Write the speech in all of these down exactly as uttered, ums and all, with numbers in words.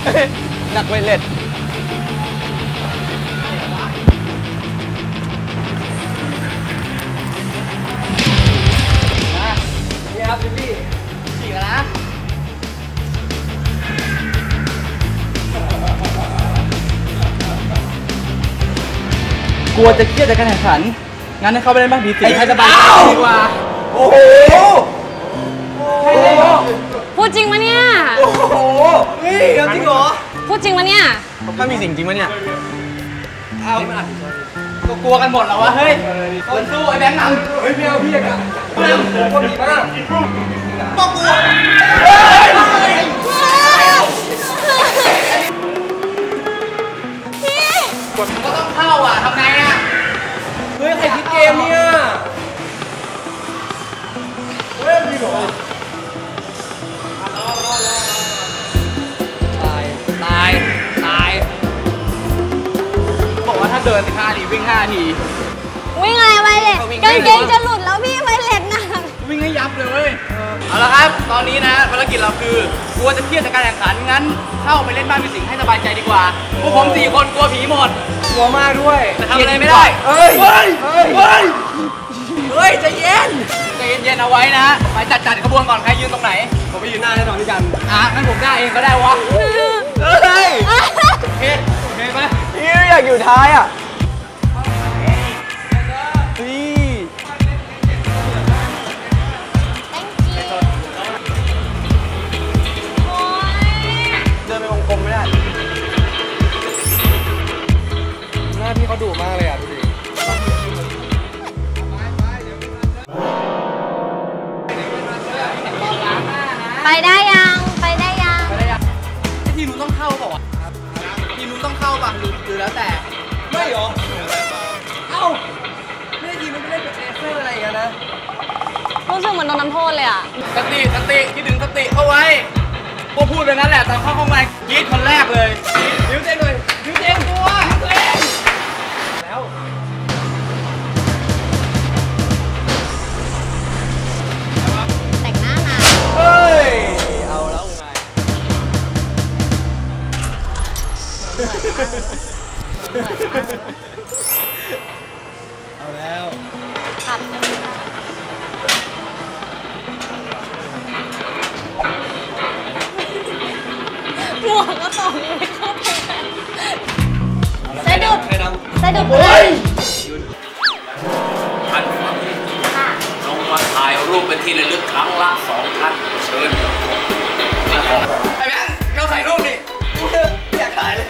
นักเวทเล็ดนี่ครับพี่ฉีกแล้วนะกลัวจะเครียดจากการแข่งขันงั้นให้เข้าไปเล่นบ้านผีสิงให้สบายดีกว่าโอ้โหพูดจริงมะเนี่ยโอ้โหเฮ้ยจริงเหรอพูดจริงมะเนี่ยถ้ามีสิ่งจริงมะเนี่ยเอาก็กลัวกันหมดแล้ววะเฮ้ยคนสู้ไอ้แบงค์นำเฮ้ยไม่เอาพี่กันนำคนดีมากต้องกลัวกดก็ต้องเข้าอ่ะทำไงอ่ะเฮ้ยใครคิดเกมเนี่ยเฮ้ยจริงเหรอตายตายตายบอกว่าถ้าเดินสิบห้าทีวิ่งห้าทีวิ่งอะไรไวเล็ตกางเกงจะหลุดแล้วพี่ไวเล็ตนะวิ่งให้ยับเลยเว้ยเอาละครับตอนนี้นะภารกิจเราคือกลัวจะเครียดจากการแข่งขันงั้นเข้าไปเล่นบ้านผีสิงให้สบายใจดีกว่าพวกผมสี่คนกลัวผีหมดกลัวมากด้วยแต่ทำอะไรไม่ได้เฮ้ยเฮ้ยเฮ้ยเฮ้ยเฮ้ยใจเย็นใจเย็นๆเอาไว้นะไปจัดจัดขบวนก่อนใครยืนตรงไหนผมไปยืนหน้าแน่นอนที่กันอ่ะงั้นผมหน้าเองก็ได้วะเฮ้ยโอเคโอเคไหมพี่อยากอยู่ท้ายอ่ะพี่เขาดุมากเลยอ่ะดูดิไปได้ยังไปได้ยังไปได้ยังทีมนู้นต้องเข้าเปล่าวะทีมนู้นต้องเข้าป่ะหรือหรือแล้วแต่ไม่หรอเอ้าไม่ได้ทีมนู้นไม่ได้เป็นเลเซอร์อะไรอย่างเงี้ยนะรู้สึกเหมือนโดนน้ำโทษเลยอ่ะสติสติคิดถึงสติเอาไว้พวกพูดไปนั้นแหละตอนเข้าห้องมากรี๊ดคนแรกเลยยิ้วเจ๊งเลยยิ้วเจ๊งตัวตัวเองแล้วแต่งหน้านานเฮ้ยเอาแล้วไงเอาแล้วขับหมวกก็ต่อไม่เข้าไปสะดุดสะดุดเลยท่านลงมาถ่ายรูปเป็นที่ระลึกครั้งละสองท่านเชิญไอ้แม่เราถ่ายรูปดิอยากถ่ายเลย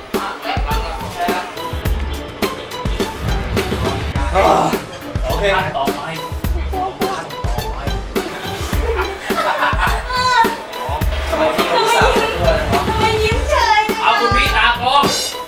โอเคต่อไปเอาคุณพี่ตาโกง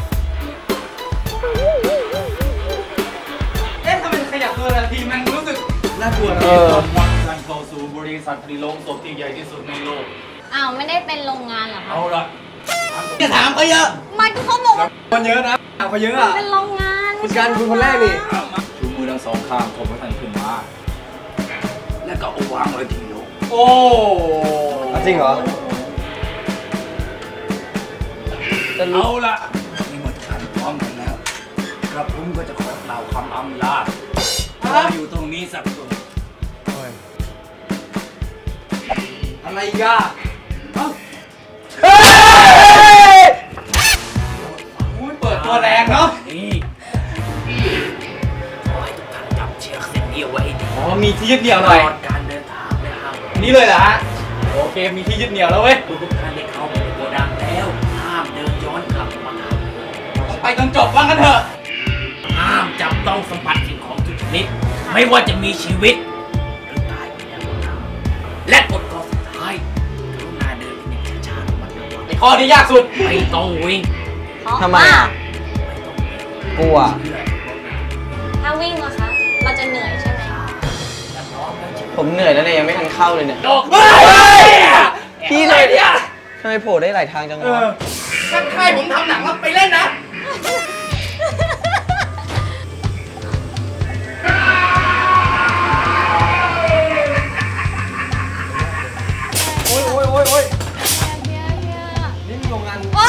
เอ๊ะทำไมขยับตัวแต่ทีมันรู้สึกน่ากลัวนะวัดการเข้าสู่บริษัทผลิตโรงศพที่ใหญ่ที่สุดในโลกอ้าวไม่ได้เป็นโรงงานเหรอคะเอาละจะถามเขาเยอะมันเขาบอกมันเยอะนะถามเขาเยอะอ่ะเป็นโรงงานคุณการคุณคนแรกนี่ชูมือทั้งสองข้างผมให้ท่านขึ้นมาแล้วก็เอาวางไว้ที่โลกโอ้จริงเหรอเอาละนี่หมดท่านพร้อมกันแล้วกระผมก็จะขอกล่าวคำอำลาขออยู่ตรงนี้สักตัวอะไรกันเฮ้ยเปิดตัวแรงเนาะนี่ขอให้ทุกท่านจับเชือกเส้นนี้ไว้ให้ดีอ๋อมีที่ยึดเหนี่ยวหน่อยการเดินทางนะครับนี่เลยเหรอฮะโอเคมีที่ยึดเหนี่ยวแล้วเว้ยทุกท่านได้เข้าไปในโกดังแล้วห้ามเดินย้อนกลับมาต้องไปจนจบว่ากันเถอะห้ามจับต้องสัมผัสสิ่งของทุกชนิดไม่ว่าจะมีชีวิตหรือตายไปแล้วก็ตามและกฎข้อสุดท้ายกรุณาเดินอย่างช้าๆมันระวังไอ้ข้อที่ยากสุดไม่ต้องวิ่งทำไมอ่ะกลัวถ้าวิ่งล่ะคะเราจะเหนื่อยใช่ไหมผมเหนื่อยแล้วเนี่ยยังไม่ทันเข้าเลยเนี่ยพี่เลยเนี่ยทำไมโผล่ได้หลายทางจังวะถ้าใครผมทำหนังแล้วไปเล่นนะโอ้ยโอ้ยโอ้ยโอ้ยนี่มีโรงงาน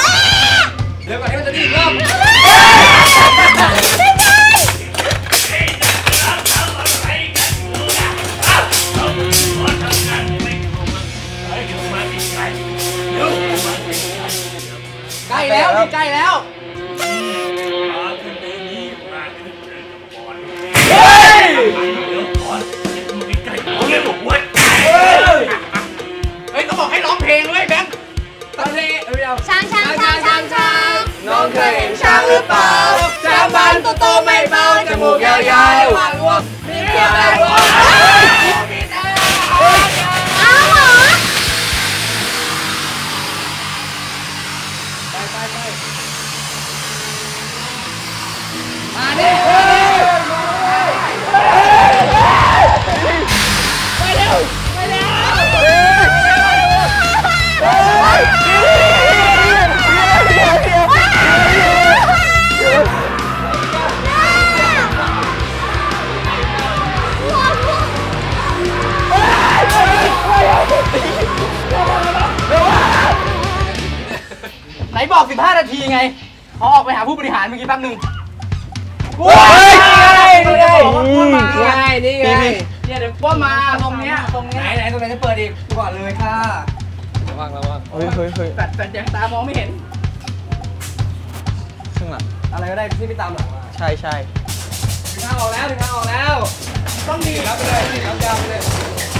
รือเปล่าจามบันโตๆไม่เบาจมูกยาวๆหวานรวมมีเพียงอะไรวะอ้าวเหรอมาดิไปเร็วไปเร็วไหนบอกสิบห้านาทีไงเขาออกไปหาผู้บริหารเมื่อกี้แป๊บนึงนี่ไงนี่ไงนี่ไงเนี่ยเดี๋ยวว่ามาตรงเนี้ยตรงเนี้ยไหนไหนตรงไหนจะเปิดอีกก่อนเลยค่ะระวังระวังเฮ้ยเฮ้ยเฮ้ยแฟดแฟดยังตามองไม่เห็นข้างหลังอะไรก็ได้ที่ไม่ตามหลังมาใช่ใช่ถึงทางออกแล้วถึงทางออกแล้วต้องดีครับไปเลยดีครับยาวไปเลย